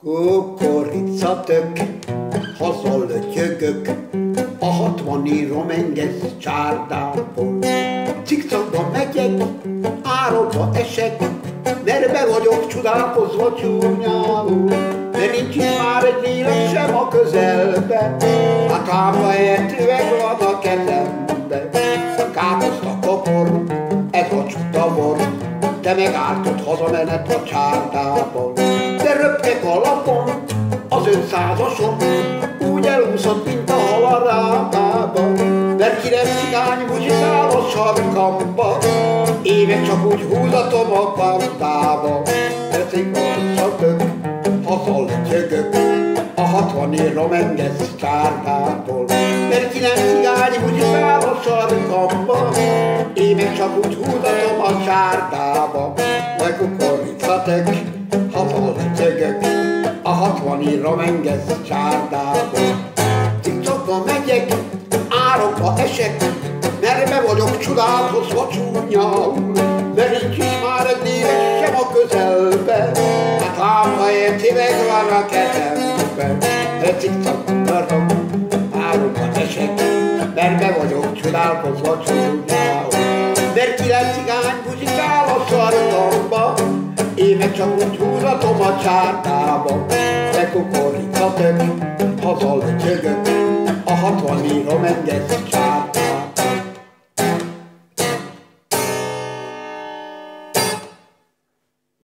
Kukoricatök, hazalötyögök, a 60 romengesz csárdából. Cikcakba megyek, árokba esek, mert be vagyok csodálkozva csúnyául. De nincs is már egy lélek sem a közelbe, a tábla helyett üveg van a kezembe. Káposzta kopor, ez a csuta bor, te megártott hazamenet a csárdából. De röpkek a lapon, az 500-ason, úgy elúszott, mint a hal a rágába. Mert 9 cigány muzsikál a sarkamba, évek csak úgy húzatom a partába. Eszik arcatök, hazalötyögök, a 60 romengesz csárdából. Mert 9 cigány muzsikál a sarkamba, évek csak úgy húzatom a csárdába. Majd kukoricatök, hazalötyögök, a 60 romengesz csárdából. Cikcakba megyek, árokba esek, mert be vagyok csodálkozva csúnyául. Mert nincs is már egy lélek sem a közelbe, a támhelyett évek van a kezembe. Cikcakba megyek, árokba esek, mert be vagyok csodálkozva csúnyául. Mert 9 cigány muzsikál a sarkamba, évek csak úgy húzatom a csárdába. De kukoricatök, hazalötyögök, a 60 romengesz csárdába.